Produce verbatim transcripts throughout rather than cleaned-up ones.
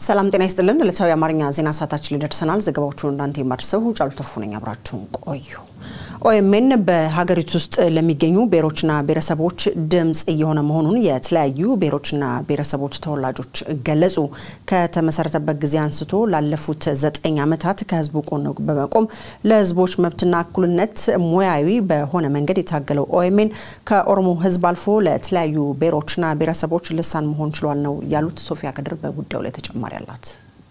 ሰላም ጤና ይስጥልን ለታው ያማርኛ ዜና ሰዓታችን ሊደርሰናል ዘገባዎቹን እንዳንተ ማርሰው ጫሉ ተፉነኛ አብራችሁን ቆዩ ኦኤምኤን በሀገሪቱ ውስጥ ለሚገኙ ብሔሮችና ብሔረሰቦች ድምጽ እየሆነ መሆኑን የተለያዩ ብሔሮችና ብሔረሰቦች ተወላጆች ገለጹ ከተመሰረተበት ጊዜ አንስቶ ላለፉት ዘጠኝ ዓመታት ከህዝቡ ቆን በመቆም ለህዝቦች መብትና እኩልነት ሙያዊ በሆነ መንገድ የታገለው ኦኤምኤን ከኦሮሞ ህዝብ አልፎ ለተለያዩ ብሔሮችና ብሔረሰቦች ልሳን መሆን ችሏል ነው ያሉት ሶፊያ ከድር በጉዳዩ ላይ ተጨማሪ ያላት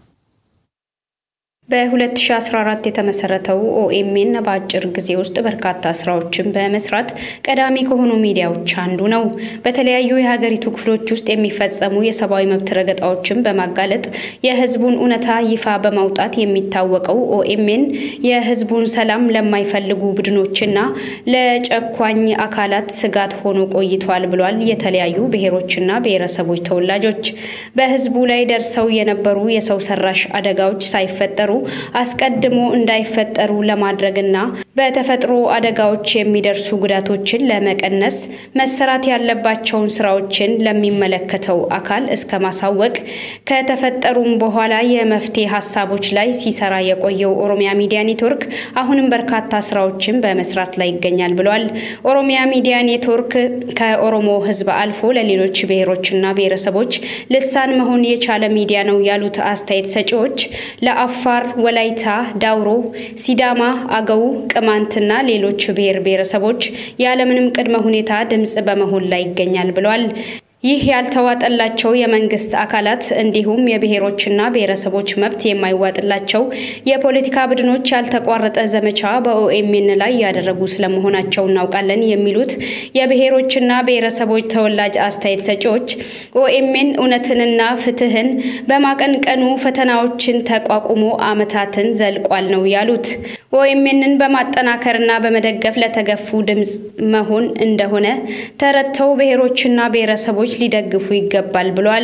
በ2014 የተመሰረተው ኦኤምኤን በአጭር ጊዜ ውስጥ በርካታ ስራዎችን በመስራት ቀዳሚ ከሆኑ ሚዲያዎች አንዱ ነው። በተለያዩ የሀገሪቱ ክፍሎች ውስጥ የሚፈጸሙ የሰብአዊ መብት ረገጣዎችን በማጋለጥ የህዝቡን ኡነታ ይፋ በማውጣት የሚታወቀው ኦኤምኤን የህዝቡን ሰላም ለማይፈልጉ ቡድኖችና ለጨቋኝ አካላት ስጋት ሆኖ ቆይቷል ብሏል። የተለያዩ ብሔሮችና ብሔረሰቦች ተወላጆች በህዝቡ ላይ ደርሰው የነበሩ የሰው ሰራሽ አደጋዎች ሳይፈጠሩ አስቀድሞ እንዳይፈጠሩ ለማድረግና በተፈጥሮ አደጋዎች የሚደርሱ ጉዳቶችን ለመቀነስ መሰራት ያለባቸውን ስራዎችን ለሚመለከተው አካል እስከ ማሳወቅ ከተፈጠሩም በኋላ የመፍትሄ ሐሳቦች ላይ ሲሰራ የቆየው ኦሮሚያ ሚዲያ ኔትወርክ አሁንም በርካታ ስራዎችን በመስራት ላይ ይገኛል ብሏል። ኦሮሚያ ሚዲያ ኔትወርክ ከኦሮሞ ህዝብ አልፎ ለሌሎች ብሔሮችና ብሔረሰቦች ልሳን መሆን የቻለ ሚዲያ ነው ያሉት አስተያየት ሰጪዎች ለአፋር ወላይታ ዳውሮ ሲዳማ አገው ቅማንትና ሌሎች ብሔር ብሔረሰቦች ያለምንም ቅድመ ሁኔታ ድምጽ በመሆን ላይ ይገኛል ብሏል። ይህ ያልተዋጠላቸው የመንግስት አካላት እንዲሁም የብሔሮችና ብሔረሰቦች መብት የማይዋጥላቸው የፖለቲካ ቡድኖች ያልተቋረጠ ዘመቻ በኦኤምኤን ላይ ያደረጉ ስለመሆናቸው እናውቃለን የሚሉት የብሔሮችና ብሔረሰቦች ተወላጅ አስተያየት ሰጪዎች ኦኤምኤን ኡነትንና ፍትህን በማቀንቀኑ ፈተናዎችን ተቋቁሞ አመታትን ዘልቋል ነው ያሉት። ኦኤምኤንን በማጠናከርና በመደገፍ ለተገፉ ድምጽ መሆን እንደሆነ ተረተው ብሔሮችና ብሔረሰቦች ሊደግፉ ይገባል ብሏል።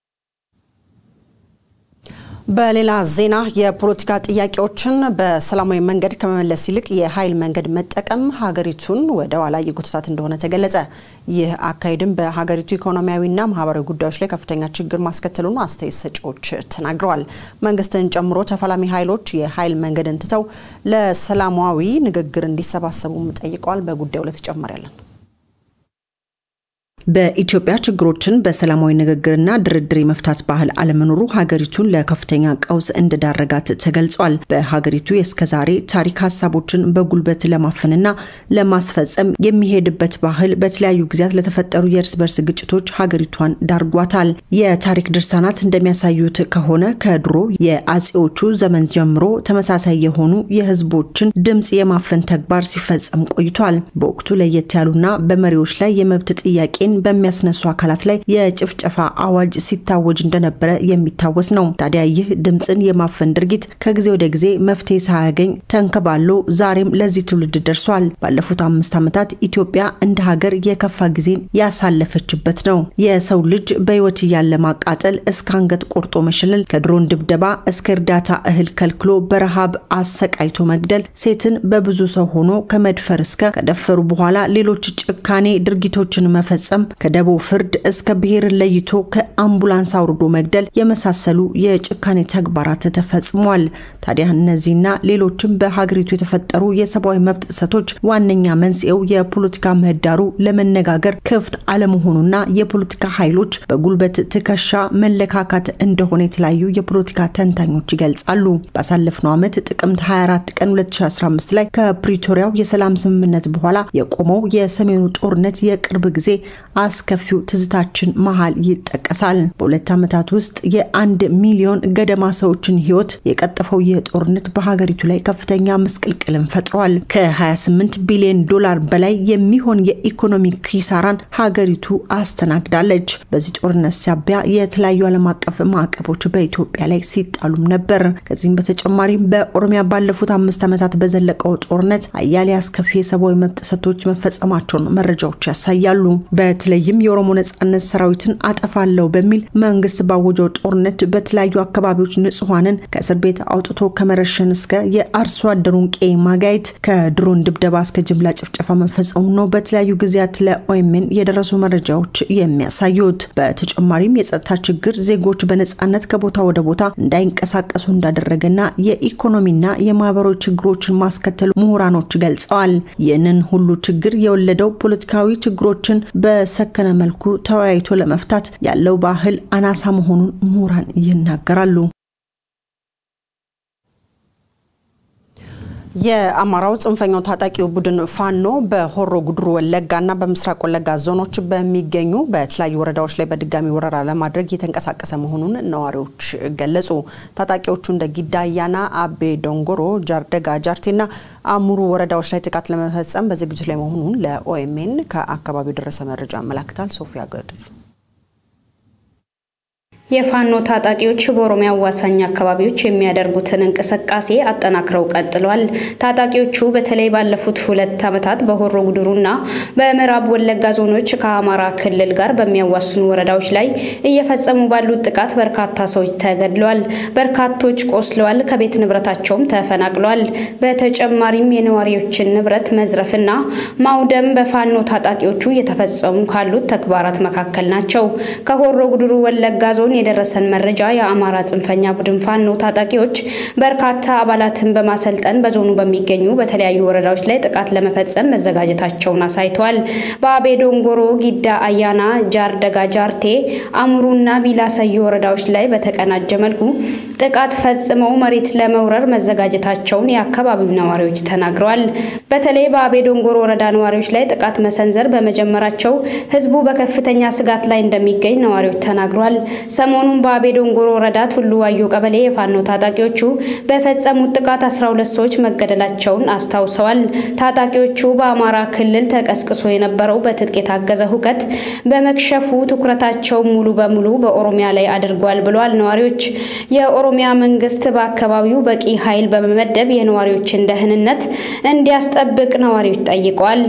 በሌላ ዜና የፖለቲካ ጥያቄዎችን በሰላማዊ መንገድ ከመመለስ ይልቅ የኃይል መንገድ መጠቀም ሀገሪቱን ወደ ኋላ እየጎተታት እንደሆነ ተገለጸ። ይህ አካሄድም በሀገሪቱ ኢኮኖሚያዊና ማህበራዊ ጉዳዮች ላይ ከፍተኛ ችግር ማስከተሉን አስተያየት ሰጪዎች ተናግረዋል። መንግስትን ጨምሮ ተፋላሚ ኃይሎች የኃይል መንገድን ትተው ለሰላማዊ ንግግር እንዲሰባሰቡም ጠይቀዋል። በጉዳዩ ላይ ተጨማሪ ያለን በኢትዮጵያ ችግሮችን በሰላማዊ ንግግርና ድርድር መፍታት ባህል አለመኖሩ ሀገሪቱን ለከፍተኛ ቀውስ እንደዳረጋት ተገልጿል። በሀገሪቱ የስከዛሬ ታሪክ ሐሳቦችን በጉልበት ለማፈንና ለማስፈጸም የሚሄድበት ባህል በተለያዩ ጊዜያት ለተፈጠሩ የእርስ በርስ ግጭቶች ሀገሪቷን ዳርጓታል። የታሪክ ድርሳናት እንደሚያሳዩት ከሆነ ከድሮ የአጼዎቹ ዘመን ጀምሮ ተመሳሳይ የሆኑ የህዝቦችን ድምጽ የማፈን ተግባር ሲፈጸም ቆይቷል። በወቅቱ ለየት ያሉና በመሪዎች ላይ የመብት ጥያቄ በሚያስነሱ አካላት ላይ የጭፍጨፋ አዋጅ ሲታወጅ እንደነበረ የሚታወስ ነው። ታዲያ ይህ ድምጽን የማፈን ድርጊት ከጊዜ ወደ ጊዜ መፍትሄ ሳያገኝ ተንከባሎ ዛሬም ለዚህ ትውልድ ደርሷል። ባለፉት አምስት ዓመታት ኢትዮጵያ እንደ ሀገር የከፋ ጊዜን ያሳለፈችበት ነው። የሰው ልጅ በህይወት ያለ ማቃጠል እስከ አንገት ቆርጦ መሸለል፣ ከድሮን ድብደባ እስከ እርዳታ እህል ከልክሎ በረሃብ አሰቃይቶ መግደል፣ ሴትን በብዙ ሰው ሆኖ ከመድፈር እስከ ከደፈሩ በኋላ ሌሎች ጭካኔ ድርጊቶችን መፈጸም ከደቦ ፍርድ እስከ ብሔር ለይቶ ከአምቡላንስ አውርዶ መግደል የመሳሰሉ የጭካኔ ተግባራት ተፈጽሟል። ታዲያ እነዚህና ሌሎችም በሀገሪቱ የተፈጠሩ የሰብአዊ መብት ጥሰቶች ዋነኛ መንስኤው የፖለቲካ ምህዳሩ ለመነጋገር ክፍት አለመሆኑና የፖለቲካ ኃይሎች በጉልበት ትከሻ መለካካት እንደሆነ የተለያዩ የፖለቲካ ተንታኞች ይገልጻሉ። ባሳለፍነው ዓመት ጥቅምት ሃያ አራት ቀን ሁለት ሺህ አስራ አምስት ላይ ከፕሪቶሪያው የሰላም ስምምነት በኋላ የቆመው የሰሜኑ ጦርነት የቅርብ ጊዜ አስከፊው ትዝታችን መሃል ይጠቀሳል። በሁለት ዓመታት ውስጥ የአንድ ሚሊዮን ገደማ ሰዎችን ህይወት የቀጠፈው የጦርነት በሀገሪቱ ላይ ከፍተኛ መስቀልቅልን ፈጥሯል። ከ28 ቢሊዮን ዶላር በላይ የሚሆን የኢኮኖሚ ኪሳራን ሀገሪቱ አስተናግዳለች። በዚህ ጦርነት ሳቢያ የተለያዩ ዓለም አቀፍ ማዕቀቦች በኢትዮጵያ ላይ ሲጣሉም ነበር። ከዚህም በተጨማሪም በኦሮሚያ ባለፉት አምስት ዓመታት በዘለቀው ጦርነት አያሌ አስከፊ የሰብአዊ መብት ጥሰቶች መፈጸማቸውን መረጃዎች ያሳያሉ። በተለይም የኦሮሞ ነጻነት ሰራዊትን አጠፋለው በሚል መንግስት ባወጀው ጦርነት በተለያዩ አካባቢዎች ንጹሃንን ከእስር ቤት አውጥቶ ከመረሸን እስከ የአርሶ አደሩን ቄ ማጋየት ከድሮን ድብደባ እስከ ጅምላ ጭፍጨፋ መፈጸሙ ነው በተለያዩ ጊዜያት ለኦኤምኤን የደረሱ መረጃዎች የሚያሳዩት። በተጨማሪም የጸጥታ ችግር ዜጎች በነጻነት ከቦታ ወደ ቦታ እንዳይንቀሳቀሱ እንዳደረገና የኢኮኖሚና የማህበራዊ ችግሮችን ማስከተሉ ምሁራኖች ገልጸዋል። ይህንን ሁሉ ችግር የወለደው ፖለቲካዊ ችግሮችን በሰከነ መልኩ ተወያይቶ ለመፍታት ያለው ባህል አናሳ መሆኑን ምሁራን ይናገራሉ። የአማራው ጽንፈኛው ታጣቂው ቡድን ፋኖ በሆሮ ጉድሩ ወለጋና በምስራቅ ወለጋ ዞኖች በሚገኙ በተለያዩ ወረዳዎች ላይ በድጋሚ ወረራ ለማድረግ የተንቀሳቀሰ መሆኑን ነዋሪዎች ገለጹ። ታጣቂዎቹ እንደ ጊዳያና አቤ ዶንጎሮ ጃርደጋ ጃርቲና አሙሩ ወረዳዎች ላይ ጥቃት ለመፈጸም በዝግጅት ላይ መሆኑን ለኦኤምኤን ከአካባቢው ደረሰ መረጃ አመላክቷል። ሶፊያ ገድል የፋኖ ታጣቂዎች በኦሮሚያ ዋሳኝ አካባቢዎች የሚያደርጉትን እንቅስቃሴ አጠናክረው ቀጥለዋል። ታጣቂዎቹ በተለይ ባለፉት ሁለት ዓመታት በሆሮ ጉድሩና በምዕራብ ወለጋ ዞኖች ከአማራ ክልል ጋር በሚያዋስኑ ወረዳዎች ላይ እየፈጸሙ ባሉት ጥቃት በርካታ ሰዎች ተገድለዋል፣ በርካቶች ቆስለዋል፣ ከቤት ንብረታቸውም ተፈናቅለዋል። በተጨማሪም የነዋሪዎችን ንብረት መዝረፍና ማውደም በፋኖ ታጣቂዎቹ እየተፈጸሙ ካሉት ተግባራት መካከል ናቸው። ከሆሮ ጉድሩ ወለጋ ዞን የደረሰን መረጃ የአማራ ጽንፈኛ ቡድን ፋኖ ታጣቂዎች በርካታ አባላትን በማሰልጠን በዞኑ በሚገኙ በተለያዩ ወረዳዎች ላይ ጥቃት ለመፈጸም መዘጋጀታቸውን አሳይቷል። በአቤ ዶንጎሮ ጊዳ አያና ጃርደጋ ጃርቴ አሙሩና ቢላሰዩ ወረዳዎች ላይ በተቀናጀ መልኩ ጥቃት ፈጽመው መሬት ለመውረር መዘጋጀታቸውን የአካባቢው ነዋሪዎች ተናግረዋል። በተለይ በአቤ ዶንጎሮ ወረዳ ነዋሪዎች ላይ ጥቃት መሰንዘር በመጀመራቸው ህዝቡ በከፍተኛ ስጋት ላይ እንደሚገኝ ነዋሪዎች ተናግረዋል። ሰሞኑን በአቤ ዶንጎሮ ወረዳ ቱሉ ዋዮ ቀበሌ የፋኖ ታጣቂዎቹ በፈጸሙት ጥቃት አስራ ሁለት ሰዎች መገደላቸውን አስታውሰዋል። ታጣቂዎቹ በአማራ ክልል ተቀስቅሶ የነበረው በትጥቅ የታገዘ ሁከት በመክሸፉ ትኩረታቸው ሙሉ በሙሉ በኦሮሚያ ላይ አድርጓል ብለዋል ነዋሪዎች። የኦሮሚያ መንግስት በአካባቢው በቂ ኃይል በመመደብ የነዋሪዎችን ደህንነት እንዲያስጠብቅ ነዋሪዎች ጠይቀዋል።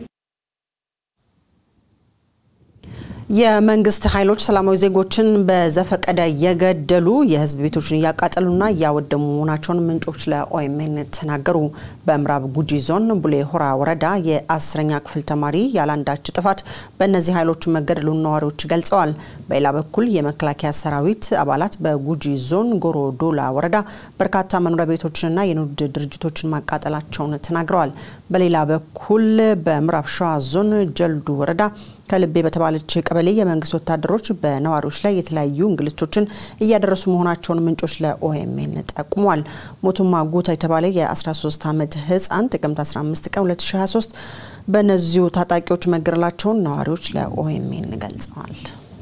የመንግስት ኃይሎች ሰላማዊ ዜጎችን በዘፈቀደ የገደሉ የህዝብ ቤቶችን ያቃጠሉና ያወደሙ መሆናቸውን ምንጮች ለኦኤምኤን ተናገሩ። በምዕራብ ጉጂ ዞን ቡሌ ሆራ ወረዳ የአስረኛ ክፍል ተማሪ ያላንዳች ጥፋት በእነዚህ ኃይሎች መገደሉን ነዋሪዎች ገልጸዋል። በሌላ በኩል የመከላከያ ሰራዊት አባላት በጉጂ ዞን ጎሮ ዶላ ወረዳ በርካታ መኖሪያ ቤቶችንና የንግድ ድርጅቶችን ማቃጠላቸውን ተናግረዋል። በሌላ በኩል በምዕራብ ሸዋ ዞን ጀልዱ ወረዳ ከልቤ በተባለች ቀበሌ የመንግስት ወታደሮች በነዋሪዎች ላይ የተለያዩ እንግልቶችን እያደረሱ መሆናቸውን ምንጮች ለኦኤምኤን ጠቁመዋል። ሞቱማ ጉታ የተባለ የ13 ዓመት ህፃን ጥቅምት አስራ አምስት ቀን ሁለት ሺህ ሀያ ሶስት በነዚሁ ታጣቂዎች መገደላቸውን ነዋሪዎች ለኦኤምኤን ገልጸዋል።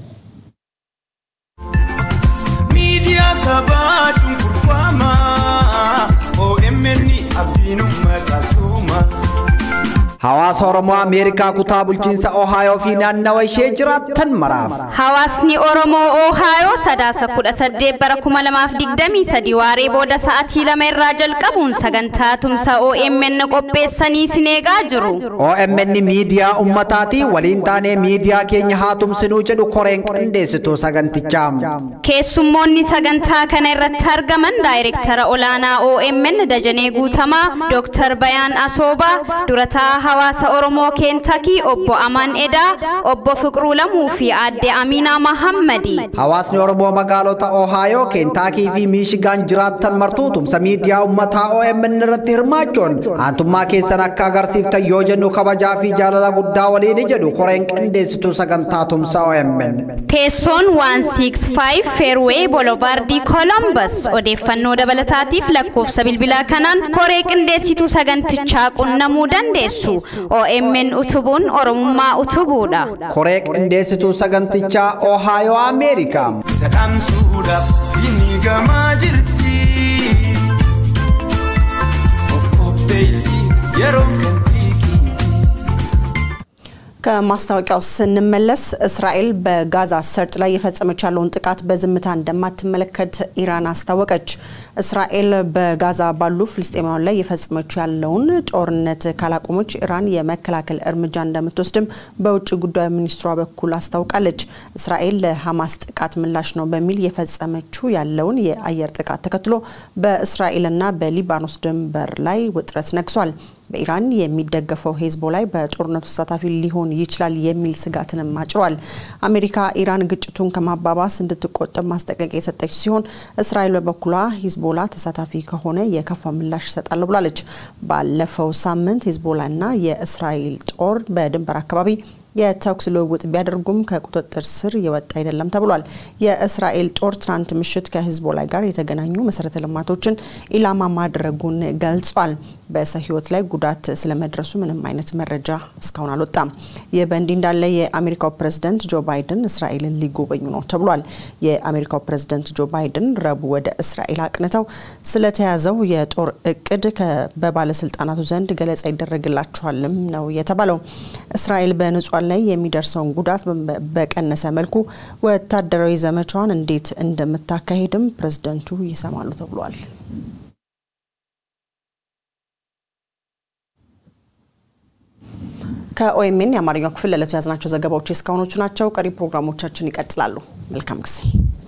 ሚዲያ ሰባቱ ኩርፋማ ኦኤምኤን አብዲኑ መታሱማ Hawaasa Oromoo Ameerikaa kutaa bulchiinsa Ohio fi naannawa ishee jiraattan maraaf. Hawaasni Oromoo Ohio sadaasa kudha saddeet bara kuma lamaaf digdamii sadii waaree booda sa'aatii lama irraa jalqabuun sagantaa tumsa O M N qopheessanii sineegaa jiru. O M N miidiyaa ummataati waliin taanee miidiyaa keenya haa tumsinuu jedhu koreen qindeessituu sagantichaa. Keessummoonni sagantaa kana irratti argaman daayirektara olaanaa O M N Dajanee Guutamaa, Dooktar Bayaan Asooba, durataa Hawaasa Oromoo Kentucky obbo Aman Eda, obbo Fiqruu Lamuu fi aadde Amina Muhammadi. Hawaasni Oromoo magaalota Ohio, Kentucky fi Michigan jiraattan martuu tumsa miidiyaa ummataa O M N irratti hirmaachuun aantummaa keessan akka agarsiiftan yoo jennu kabajaa fi jaalala guddaa waliin jedhu koreen qindeessituu sagantaa tumsa O M N. Teessoon one sixty-five Fairway Boulevard Columbus odeeffannoo dabalataatiif lakkoofsa bilbilaa kanaan koree qindeessituu sagantichaa qunnamuu dandeessu. O M N utubun Oromummaa utubuudha. Koree qindeessituu sagantichaa Ohio Ameerikaa. Sadamsuudhaaf inni gamaa jirti. Of qopheessi yeroo ከማስታወቂያው ስንመለስ እስራኤል በጋዛ ሰርጥ ላይ የፈጸመች ያለውን ጥቃት በዝምታ እንደማትመለከት ኢራን አስታወቀች። እስራኤል በጋዛ ባሉ ፍልስጤማውያን ላይ የፈጸመች ያለውን ጦርነት ካላቆመች ኢራን የመከላከል እርምጃ እንደምትወስድም በውጭ ጉዳይ ሚኒስትሯ በኩል አስታውቃለች። እስራኤል ለሐማስ ጥቃት ምላሽ ነው በሚል የፈጸመችው ያለውን የአየር ጥቃት ተከትሎ በእስራኤልና በሊባኖስ ድንበር ላይ ውጥረት ነግሷል። በኢራን የሚደገፈው ሄዝቦላ በጦርነቱ ተሳታፊ ሊሆን ይችላል የሚል ስጋትንም አጭሯል። አሜሪካ ኢራን ግጭቱን ከማባባስ እንድትቆጠብ ማስጠንቀቂያ የሰጠች ሲሆን እስራኤል በበኩሏ ሄዝቦላ ተሳታፊ ከሆነ የከፋ ምላሽ ይሰጣል ብላለች። ባለፈው ሳምንት ሄዝቦላና የእስራኤል ጦር በድንበር አካባቢ የተኩስ ልውውጥ ቢያደርጉም ከቁጥጥር ስር የወጣ አይደለም ተብሏል። የእስራኤል ጦር ትናንት ምሽት ከሄዝቦላ ጋር የተገናኙ መሰረተ ልማቶችን ኢላማ ማድረጉን ገልጿል። በሰው ህይወት ላይ ጉዳት ስለመድረሱ ምንም አይነት መረጃ እስካሁን አልወጣም። የበንዲ እንዳለ የአሜሪካው ፕሬዝዳንት ጆ ባይደን እስራኤልን ሊጎበኙ ነው ተብሏል። የአሜሪካው ፕሬዝዳንት ጆ ባይደን ረቡዕ ወደ እስራኤል አቅንተው ስለተያዘው የጦር እቅድ በባለስልጣናቱ ዘንድ ገለጻ ይደረግላቸዋልም ነው የተባለው። እስራኤል በንጹሃን ላይ የሚደርሰውን ጉዳት በቀነሰ መልኩ ወታደራዊ ዘመቻዋን እንዴት እንደምታካሂድም ፕሬዝዳንቱ ይሰማሉ ተብሏል። ከኦኤምኤን የአማርኛው ክፍል ለዕለቱ ያዝናቸው ዘገባዎች እስካሁኖቹ ናቸው። ቀሪ ፕሮግራሞቻችን ይቀጥላሉ። መልካም ጊዜ።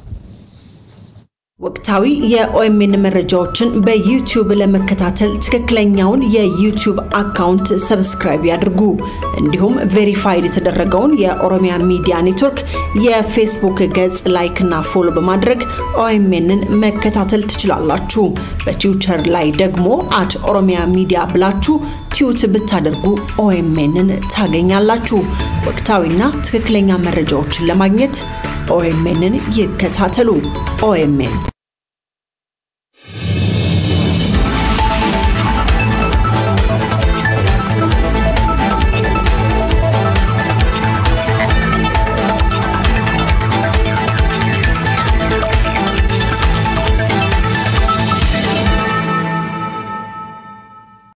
ወቅታዊ የኦኤምኤን መረጃዎችን በዩቲዩብ ለመከታተል ትክክለኛውን የዩቲዩብ አካውንት ሰብስክራይብ ያድርጉ። እንዲሁም ቬሪፋይድ የተደረገውን የኦሮሚያ ሚዲያ ኔትወርክ የፌስቡክ ገጽ ላይክ እና ፎሎ በማድረግ ኦኤምኤንን መከታተል ትችላላችሁ። በትዊተር ላይ ደግሞ አት ኦሮሚያ ሚዲያ ብላችሁ ቲዩት ብታደርጉ ኦኤምኤንን ታገኛላችሁ። ወቅታዊና ትክክለኛ መረጃዎችን ለማግኘት ኦኤምኤንን ይከታተሉ። ኦኤምኤን